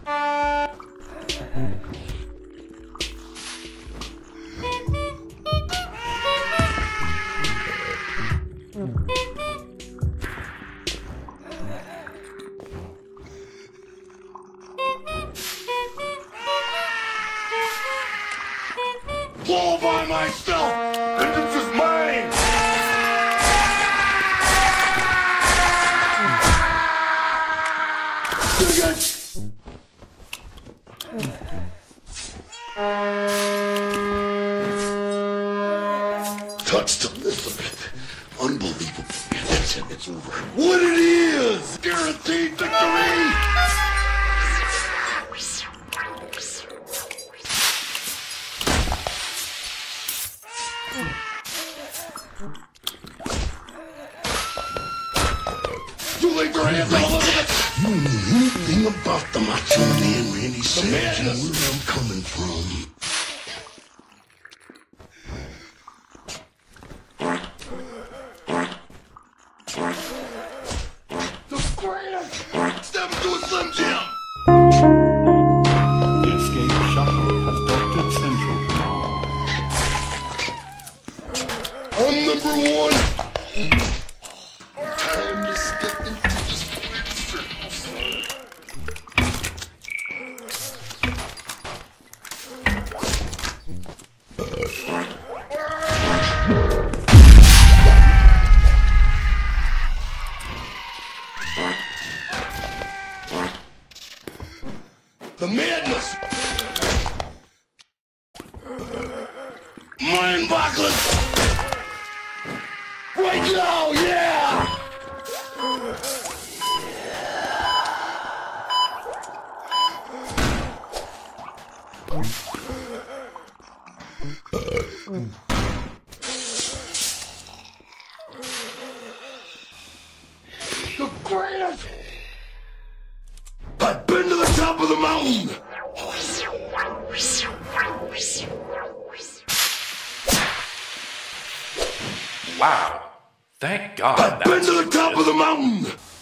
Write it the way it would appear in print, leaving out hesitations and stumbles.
All by myself! Vengeance is mine! Touched Elizabeth. Unbelievable. That's it, it's over. What it is! Guaranteed victory! You laid your hands on Elizabeth! You knew anything about the Macho Man Randy Savage and where I'm coming from. The greatest! Step into a Slim Jim! The escape shuttle has docked at Central. I'm number one! Time to step into this big circle, son. The madness! Mind-boggling! Right now, yeah! The greatest! I've been to the top of the mountain! Wow. Thank God. I've been to the top of the mountain!